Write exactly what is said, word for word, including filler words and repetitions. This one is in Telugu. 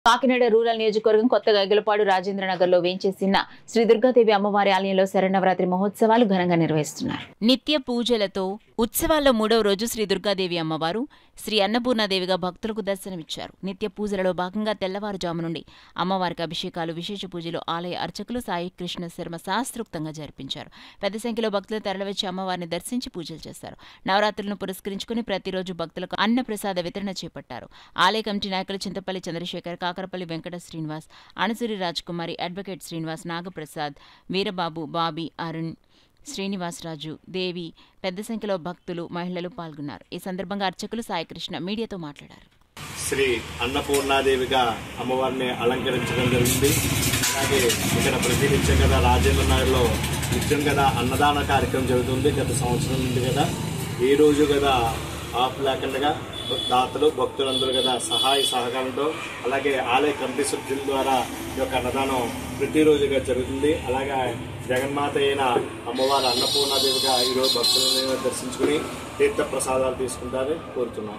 కాకినాడ రూరల్ నియోజకవర్గం కొత్త గైగలపాడు రాజేంద్రనగర్ లో వేంచేసిన శ్రీ దుర్గాదేవి అమ్మవారి ఆలయంలో శరన్నవరాత్రి మహోత్సవాలు ఘనంగా నిర్వహిస్తున్నారు. నిత్య పూజలతో ఉత్సవాల్లో మూడవ రోజు శ్రీ దుర్గాదేవి అమ్మవారు శ్రీ అన్నపూర్ణాదేవిగా భక్తులకు దర్శనమిచ్చారు. నిత్య పూజలలో భాగంగా తెల్లవారుజాము నుండి అమ్మవారికి అభిషేకాలు, విశేష పూజలు ఆలయ అర్చకులు సాయి కృష్ణ శర్మ శాస్త్రోక్తంగా జరిపించారు. పెద్ద సంఖ్యలో భక్తులు తరలివచ్చి అమ్మవారిని దర్శించి పూజలు చేశారు. నవరాత్రులను పురస్కరించుకుని ప్రతిరోజు భక్తులకు అన్నప్రసాద వితరణ చేపట్టారు. ఆలయ కమిటీ నాయకులు చింతపల్లి చంద్రశేఖర్, కాకరపల్లి వెంకట శ్రీనివాస్, అణసూరి రాజ్కుమారి, అడ్వకేట్ శ్రీనివాస్, నాగప్రసాద్, వీరబాబు, బాబీ, అరుణ్, శ్రీనివాసరాజు, దేవి, పెద్ద సంఖ్యలో భక్తులు, మహిళలు పాల్గొన్నారు. ఈ సందర్భంగా అర్చకులు సాయికృష్ణ మీడియాతో మాట్లాడారు. శ్రీ అన్నపూర్ణాదేవిగా అమ్మవారిని అలంకరించడం జరిగింది. అలాగే ఇక్కడ ప్రతి నిత్యం కదా రాజేంద్ర నగర్లో నిత్యం కదా అన్నదాన కార్యక్రమం జరుగుతుంది. గత సంవత్సరం నుండి కదా ఈ రోజు కదా ఆఫ్ లేకుండా దాతలు భక్తులందరూ కదా సహాయ సహకారంతో అలాగే ఆలయ కమిటీ సభ్యుల ద్వారా ఈ యొక్క అన్నదానం ప్రతిరోజుగా జరుగుతుంది. అలాగే జగన్మాత అయిన అమ్మవారి అన్నపూర్ణాదేవిగా ఈరోజు భక్తులను దర్శించుకుని తీర్థ ప్రసాదాలు తీసుకుంటారని కోరుతున్నాం.